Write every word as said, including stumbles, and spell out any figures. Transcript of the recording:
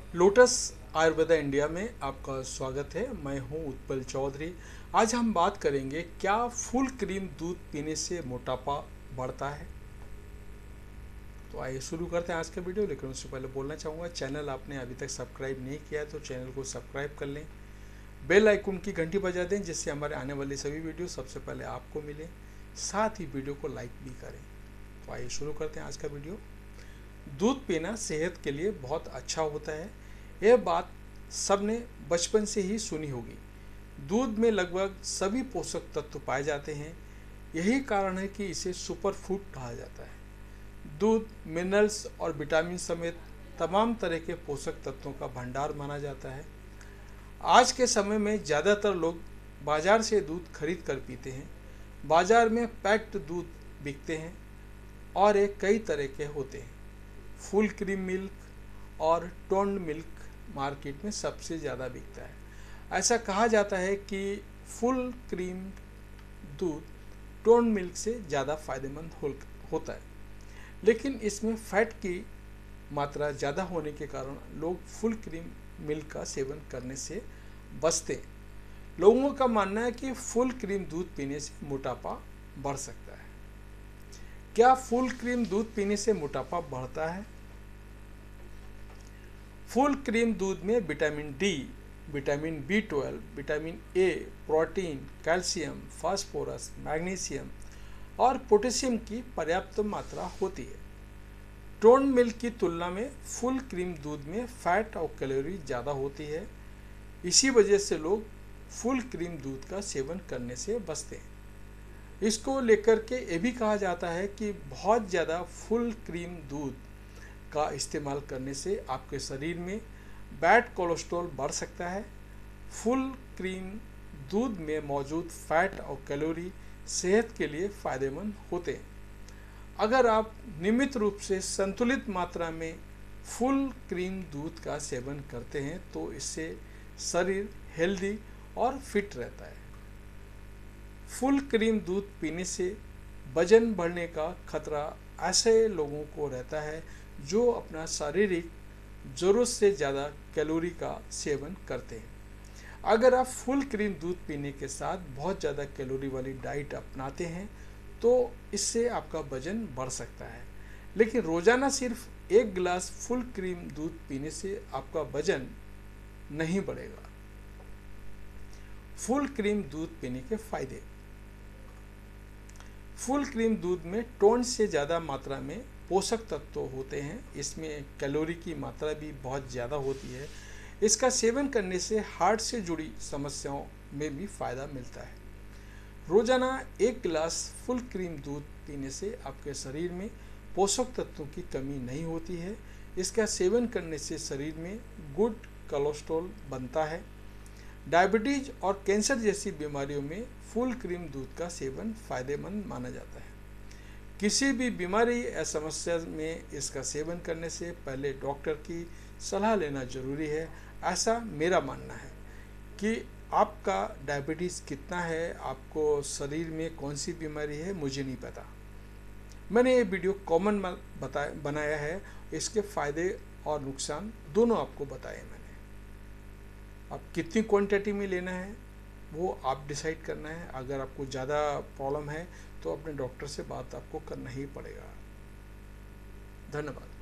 Lotus Ayurveda India में आपका स्वागत है। मैं हूं उत्पल चौधरी। आज हम बात करेंगे क्या फुल क्रीम दूध पीने से मोटापा बढ़ता है। तो आइए शुरू करते हैं आज का वीडियो। लेकिन उससे पहले बोलना चाहूँगा, चैनल आपने अभी तक सब्सक्राइब नहीं किया है तो चैनल को सब्सक्राइब कर लें, बेल आइकन की घंटी बजा दें जिससे हमारे आने वाले सभी वीडियो सबसे पहले आपको मिले। साथ ही वीडियो को लाइक भी करें। तो आइए शुरू करते हैं आज का वीडियो। दूध पीना सेहत के लिए बहुत अच्छा होता है, यह बात सबने बचपन से ही सुनी होगी। दूध में लगभग सभी पोषक तत्व पाए जाते हैं, यही कारण है कि इसे सुपर फूड कहा जाता है। दूध मिनरल्स और विटामिन समेत तमाम तरह के पोषक तत्वों का भंडार माना जाता है। आज के समय में ज़्यादातर लोग बाज़ार से दूध खरीद कर पीते हैं। बाज़ार में पैक्ड दूध बिकते हैं और ये कई तरह के होते हैं। फुल क्रीम मिल्क और टोन्ड मिल्क मार्केट में सबसे ज़्यादा बिकता है। ऐसा कहा जाता है कि फुल क्रीम दूध टोन्ड मिल्क से ज़्यादा फायदेमंद हो, होता है, लेकिन इसमें फैट की मात्रा ज़्यादा होने के कारण लोग फुल क्रीम मिल्क का सेवन करने से बचते हैं। लोगों का मानना है कि फुल क्रीम दूध पीने से मोटापा बढ़ सकता है। क्या फुल क्रीम दूध पीने से मोटापा बढ़ता है? फुल क्रीम दूध में vitamin D, vitamin B twelve, vitamin A, protein, calcium, phosphorus, magnesium और पोटेशियम की पर्याप्त मात्रा होती है। टोन्ड मिल्क की तुलना में फुल क्रीम दूध में फैट और कैलोरी ज़्यादा होती है। इसी वजह से लोग फुल क्रीम दूध का सेवन करने से बचते हैं। इसको लेकर के ये भी कहा जाता है कि बहुत ज़्यादा फुल क्रीम दूध का इस्तेमाल करने से आपके शरीर में बैड कोलेस्ट्रॉल बढ़ सकता है। फुल क्रीम दूध में मौजूद फैट और कैलोरी सेहत के लिए फ़ायदेमंद होते हैं। अगर आप नियमित रूप से संतुलित मात्रा में फुल क्रीम दूध का सेवन करते हैं तो इससे शरीर हेल्दी और फिट रहता है। फुल क्रीम दूध पीने से वजन बढ़ने का खतरा ऐसे लोगों को रहता है जो अपना शारीरिक ज़रूरत से ज़्यादा कैलोरी का सेवन करते हैं। अगर आप फुल क्रीम दूध पीने के साथ बहुत ज़्यादा कैलोरी वाली डाइट अपनाते हैं तो इससे आपका वजन बढ़ सकता है। लेकिन रोज़ाना सिर्फ एक गिलास फुल क्रीम दूध पीने से आपका वजन नहीं बढ़ेगा। फुल क्रीम दूध पीने के फायदे। फुल क्रीम दूध में टोन से ज़्यादा मात्रा में पोषक तत्व होते हैं। इसमें कैलोरी की मात्रा भी बहुत ज़्यादा होती है। इसका सेवन करने से हार्ट से जुड़ी समस्याओं में भी फ़ायदा मिलता है। रोज़ाना एक गिलास फुल क्रीम दूध पीने से आपके शरीर में पोषक तत्वों की कमी नहीं होती है। इसका सेवन करने से शरीर में गुड कोलेस्ट्रॉल बनता है। डायबिटीज और कैंसर जैसी बीमारियों में फुल क्रीम दूध का सेवन फायदेमंद माना जाता है। किसी भी बीमारी या समस्या में इसका सेवन करने से पहले डॉक्टर की सलाह लेना जरूरी है। ऐसा मेरा मानना है कि आपका डायबिटीज़ कितना है, आपको शरीर में कौन सी बीमारी है, मुझे नहीं पता। मैंने ये वीडियो कॉमन बताया बनाया है। इसके फ़ायदे और नुकसान दोनों आपको बताए मैंने। आप कितनी क्वांटिटी में लेना है वो आप डिसाइड करना है। अगर आपको ज़्यादा प्रॉब्लम है तो अपने डॉक्टर से बात आपको करना ही पड़ेगा। धन्यवाद।